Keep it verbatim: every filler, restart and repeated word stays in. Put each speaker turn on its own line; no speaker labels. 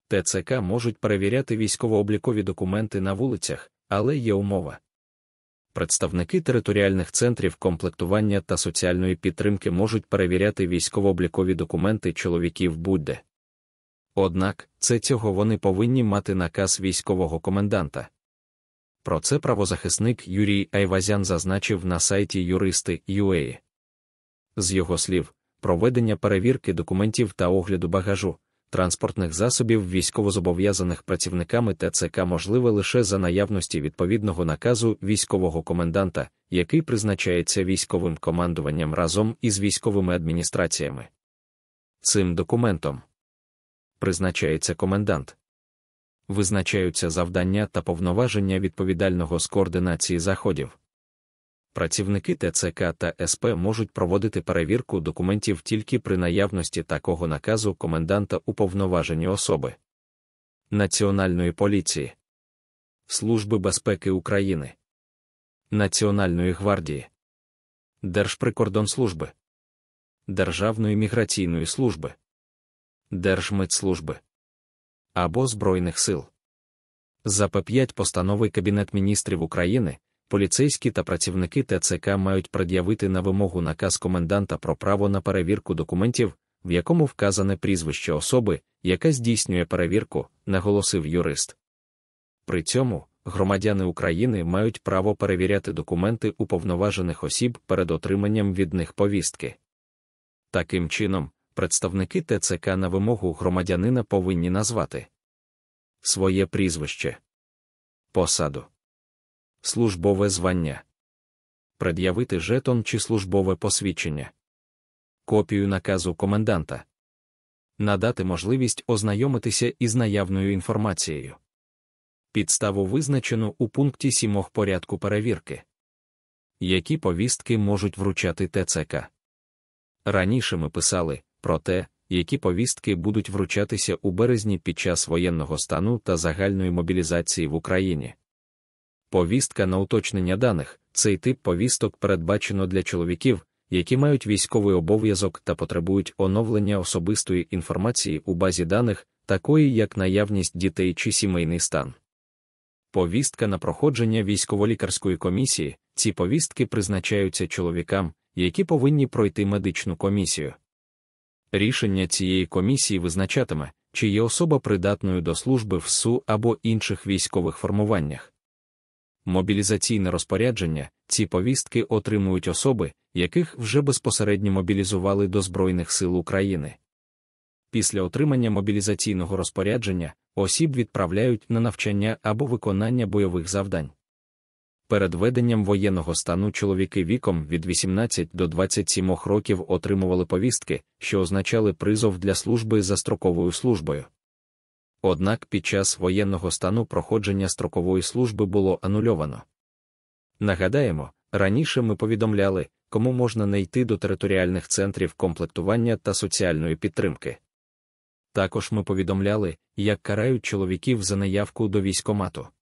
Те це ка можуть перевіряти військово-облікові документи на вулицях, але є умова. Представники територіальних центрів комплектування та соціальної підтримки можуть перевіряти військово-облікові документи чоловіків будь-де. Однак, це цього вони повинні мати наказ військового коменданта. Про це правозахисник Юрій Айвазян зазначив на сайті юристи крапка ю а. З його слів, проведення перевірки документів та огляду багажу, транспортних засобів військовозобов'язаних працівниками те це ка можливе лише за наявності відповідного наказу військового коменданта, який призначається військовим командуванням разом із військовими адміністраціями. Цим документом призначається комендант. Визначаються завдання та повноваження відповідального з координації заходів. Працівники те це ка та ес пе можуть проводити перевірку документів тільки при наявності такого наказу коменданта уповноважені особи Національної поліції, Служби безпеки України, Національної гвардії, Держприкордонслужби, Державної міграційної служби, Держмитслужби або Збройних сил. За пе п'ять постанови Кабінет міністрів України, поліцейські та працівники те це ка мають пред'явити на вимогу наказ коменданта про право на перевірку документів, в якому вказане прізвище особи, яка здійснює перевірку, наголосив юрист. При цьому, громадяни України мають право перевіряти документи уповноважених осіб перед отриманням від них повістки. Таким чином, представники те це ка на вимогу громадянина повинні назвати своє прізвище, посаду, службове звання, пред'явити жетон чи службове посвідчення, копію наказу коменданта, надати можливість ознайомитися із наявною інформацією, підставу визначену у пункті сім порядку перевірки, які повістки можуть вручати те це ка. Раніше ми писали про те, які повістки будуть вручатися у березні під час воєнного стану та загальної мобілізації в Україні. Повістка на уточнення даних – цей тип повісток передбачено для чоловіків, які мають військовий обов'язок та потребують оновлення особистої інформації у базі даних, такої як наявність дітей чи сімейний стан. Повістка на проходження військово-лікарської комісії – ці повістки призначаються чоловікам, які повинні пройти медичну комісію. Рішення цієї комісії визначатиме, чи є особа придатною до служби в ес у або інших військових формуваннях. Мобілізаційне розпорядження – ці повістки отримують особи, яких вже безпосередньо мобілізували до Збройних сил України. Після отримання мобілізаційного розпорядження осіб відправляють на навчання або виконання бойових завдань. Перед введенням воєнного стану чоловіки віком від вісімнадцяти до двадцяти семи років отримували повістки, що означали призов для служби за строковою службою. Однак під час воєнного стану проходження строкової служби було анульовано. Нагадаємо, раніше ми повідомляли, кому можна не йти до територіальних центрів комплектування та соціальної підтримки. Також ми повідомляли, як карають чоловіків за неявку до військкомату.